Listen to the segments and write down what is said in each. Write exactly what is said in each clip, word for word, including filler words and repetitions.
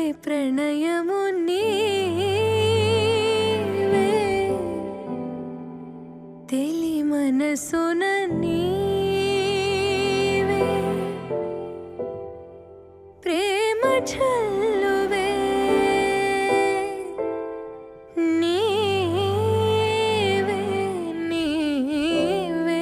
తొలి ప్రణయము నీవే తెలి మనసున నీవే ప్రేమ చల్లువే నీవే నీవే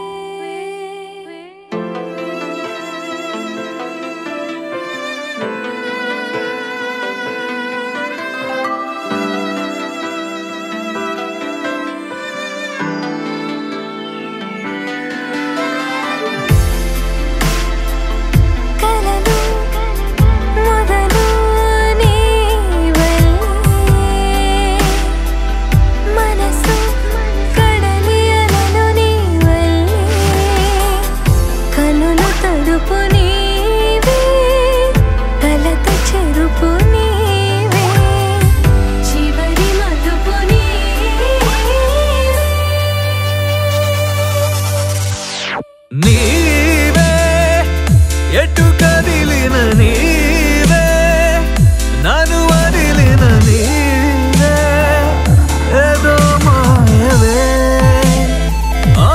నీవే ఎటు కదిలిన నీవే నన్ను వదిలిన నీవే ఏదో మాయవే ఆ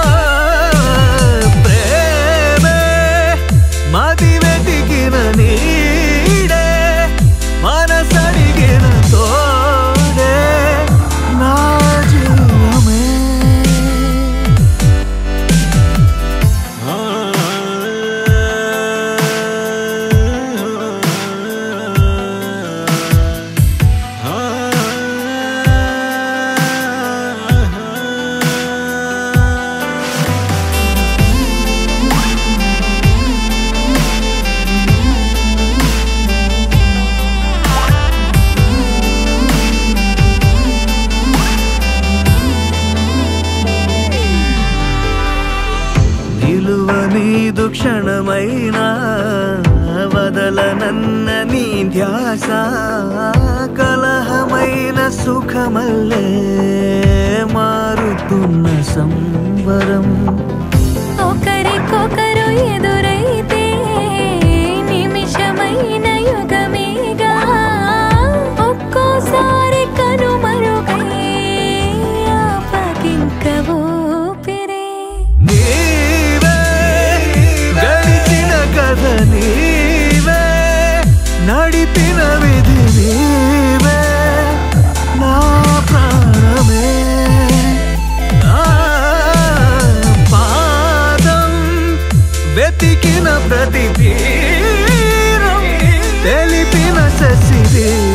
ప్రేమే మది వెతికిన నీడే మనసడిగిన తోడే నా జీవమే నీదు క్షణమైనా వదలనన్న నీ ధ్యాస కలహమైన సుఖమల్లే మారుతున్న సంబరం ఒకరికొకరు ఎదురైతే నిమిషమైన యుగమేగా ఒక్కోసారి కనుమరుగై ఆపకింక ఊపిరే నీవే నడిపిన విధి నీవే నా ప్రాణమే పాదం వెతికిన ప్రతి తీరం తెలిపిన శశిరే